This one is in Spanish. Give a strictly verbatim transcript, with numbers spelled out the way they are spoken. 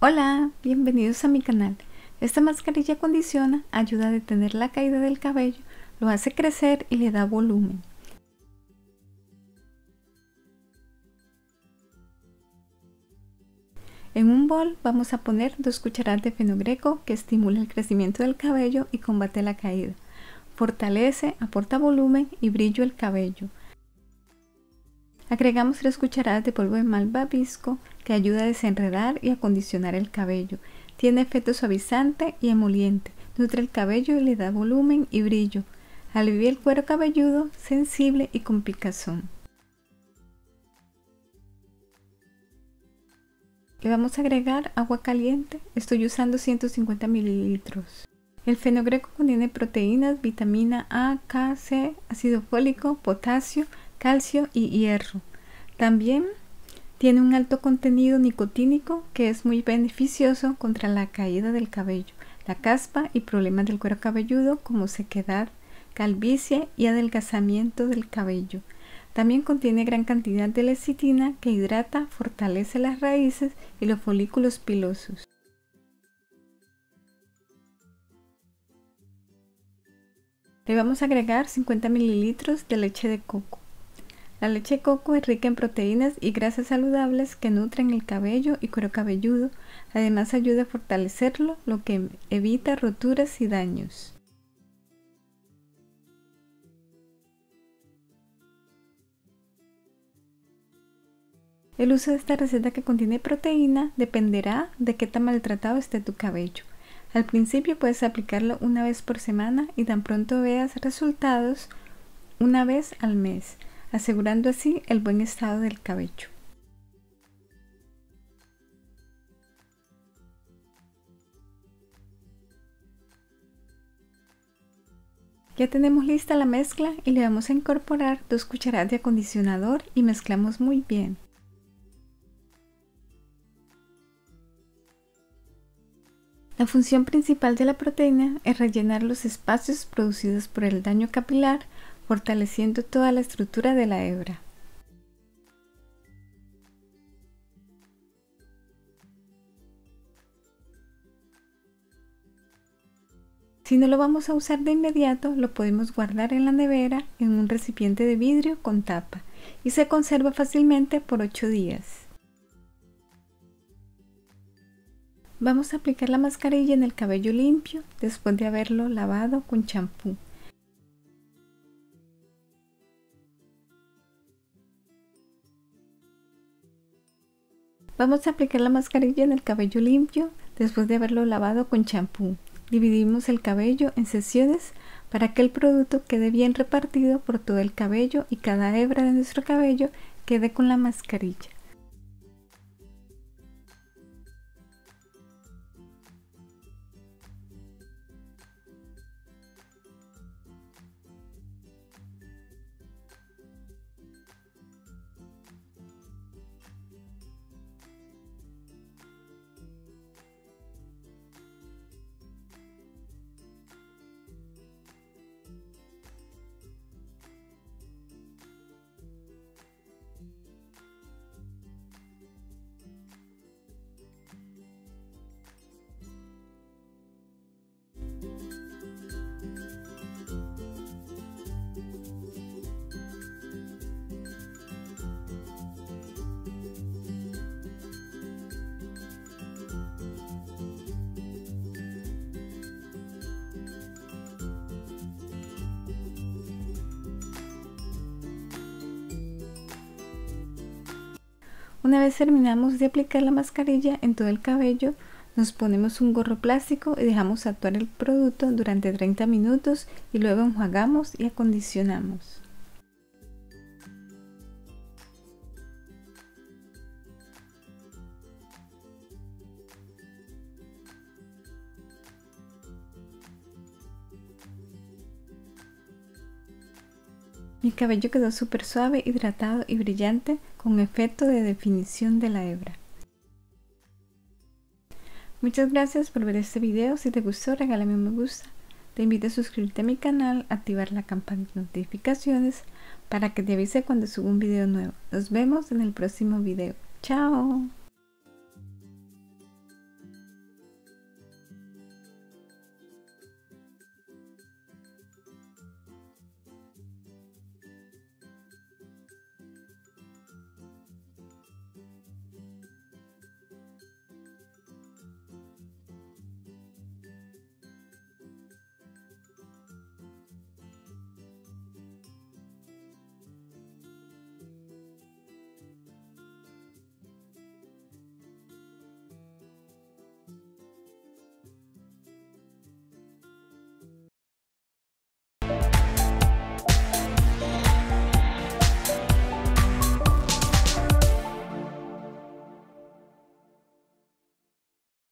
Hola, bienvenidos a mi canal. Esta mascarilla acondiciona, ayuda a detener la caída del cabello, lo hace crecer y le da volumen. En un bol vamos a poner dos cucharadas de fenogreco que estimula el crecimiento del cabello y combate la caída. Fortalece, aporta volumen y brillo al cabello. Agregamos tres cucharadas de polvo de malvavisco que ayuda a desenredar y acondicionar el cabello. Tiene efecto suavizante y emoliente, nutre el cabello y le da volumen y brillo. Alivia el cuero cabelludo, sensible y con picazón. Le vamos a agregar agua caliente, estoy usando ciento cincuenta mililitros. El fenogreco contiene proteínas, vitamina A, K, C, ácido fólico, potasio, calcio y hierro. También tiene un alto contenido nicotínico que es muy beneficioso contra la caída del cabello, la caspa y problemas del cuero cabelludo como sequedad, calvicie y adelgazamiento del cabello. También contiene gran cantidad de lecitina que hidrata, fortalece las raíces y los folículos pilosos. Le vamos a agregar cincuenta mililitros de leche de coco. La leche de coco es rica en proteínas y grasas saludables que nutren el cabello y cuero cabelludo. Además ayuda a fortalecerlo, lo que evita roturas y daños. El uso de esta receta que contiene proteína dependerá de qué tan maltratado esté tu cabello. Al principio puedes aplicarlo una vez por semana y tan pronto veas resultados una vez al mes, asegurando así el buen estado del cabello. Ya tenemos lista la mezcla y le vamos a incorporar dos cucharadas de acondicionador y mezclamos muy bien. La función principal de la proteína es rellenar los espacios producidos por el daño capilar, fortaleciendo toda la estructura de la hebra. Si no lo vamos a usar de inmediato, lo podemos guardar en la nevera en un recipiente de vidrio con tapa y se conserva fácilmente por ocho días. Vamos a aplicar la mascarilla en el cabello limpio después de haberlo lavado con champú. Vamos a aplicar la mascarilla en el cabello limpio después de haberlo lavado con champú. Dividimos el cabello en secciones para que el producto quede bien repartido por todo el cabello y cada hebra de nuestro cabello quede con la mascarilla. Una vez terminamos de aplicar la mascarilla en todo el cabello, nos ponemos un gorro plástico y dejamos actuar el producto durante treinta minutos y luego enjuagamos y acondicionamos. Mi cabello quedó súper suave, hidratado y brillante con efecto de definición de la hebra. Muchas gracias por ver este video. Si te gustó, regálame un me gusta. Te invito a suscribirte a mi canal, activar la campana de notificaciones para que te avise cuando suba un video nuevo. Nos vemos en el próximo video. ¡Chao!